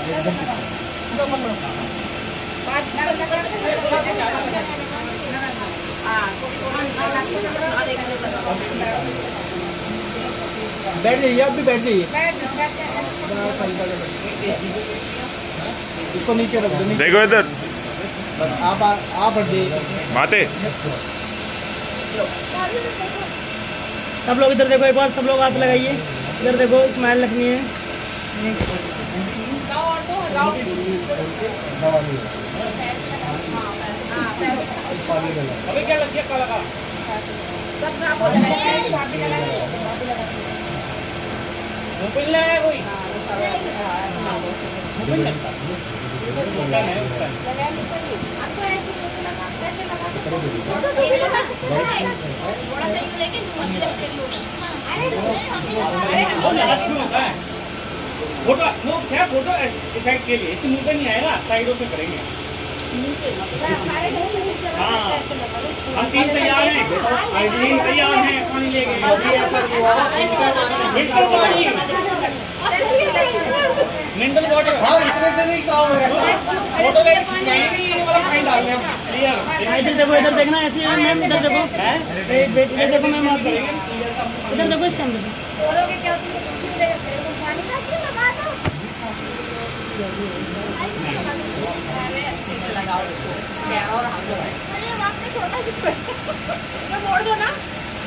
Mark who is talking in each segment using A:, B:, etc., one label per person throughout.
A: बैठ जाइए, आप भी बैठ जाइए। इसको नीचे रख दो।
B: देखो इधर,
A: आप बैठ जाइए।
B: माते
C: सब लोग इधर देखो, एक बार सब लोग हाथ लगाइए। इधर देखो, स्माइल रखनी है।
A: अभी क्या लग गया काला का?
D: सब साफ हो जाएगा।
A: मोबाइल लगाया कोई? मोबाइल लगता
D: आपको ऐसे लगा, कैसे लगा सकते हैं? लगा सकते हैं थोड़ा सा यूं लेके मतलब के लोग। अरे
A: फोटो वो क्या फोटो इफेक्ट के लिए, इसके मुंह पे नहीं आएगा, साइडों से करेंगे। हम 3 तैयार हैं, 3 तैयार हैं, पानी ले गए। Mineral water. हाँ, इतने से नहीं काम है। फोटो ले फाइन डाल रहे हैं। क्लियर।
C: इधर देखो, इधर देखना ऐसे है मैम। इधर देखो, इधर देखो मैम, आप इधर देखो, इसके अंदर
D: बोलोगे क्या? पानी का क्यों लगा दो? अरे अच्छे से लगाओ इसको। क्या और हम लोग अरे वहाँ पे छोटा सा मोड़ दो ना।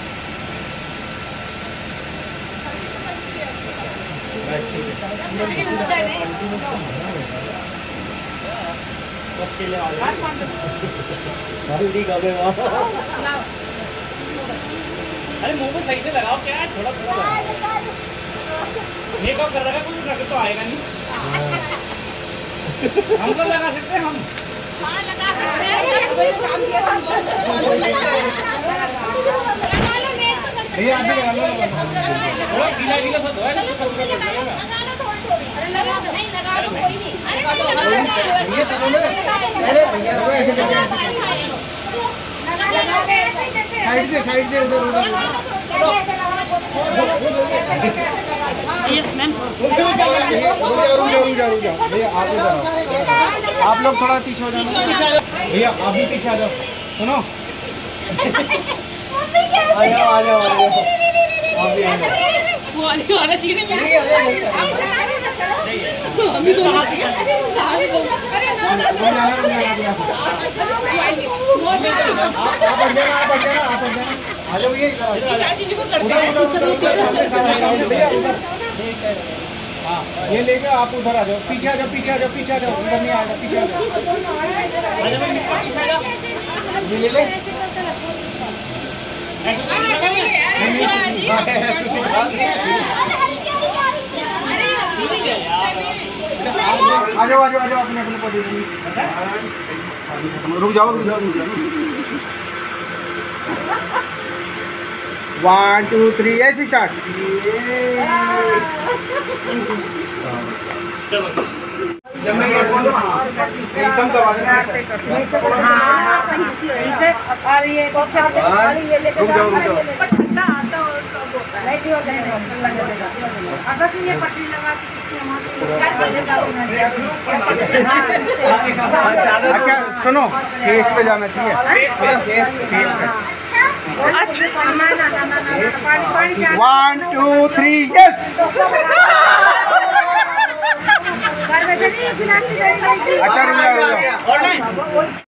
A: अरे मुंह पे सही से लगाओ, क्या है थोड़ा थोड़ा मेकअप कर रखा, कुछ रख तो आएगा नहीं। हम तो लगा सकते हैं हम। भैया आप भी लगा लो, थोड़ा गीला गीला सा धोया ना, भैया चलो ना। अरे भैया साइड से उधर उधर। भैया आप लोग थोड़ा पीछे हो जाओ। भैया आप भी पीछे आ जाओ। सुनो, आ जाओ आ जाओ आ जाओ, आप भी आ जाओ।
D: वो वाला चीज़ नहीं
A: अभी तो अरे आ जाओ। ये
D: चाची जी को करते हैं।
A: हाँ, ये लेके आप उधर आ जाओ, पीछे आ जाओ, पीछे आ जाओ, पीछे आ जाओ, उधर नहीं आएगा, पीछे आ जाओ। ये ले ले। आ जाओ आ जाओ आ जाओ, अपने अपने पोजीशन। रुक जाओ रुक जाओ रुक जाओ। 1 2 3 ऐसे स्टार्ट। जब मैं ये बोलूं एकदम दबा देना।
D: और ये
A: रुक जाओ रुक जाओ।
D: अगर से ये पट्टी लगा
A: अच्छा सुनो, फेस पे जाना चाहिए। अच्छा 1 2 3 यस। अच्छा रुक जाओ रुक जाओ।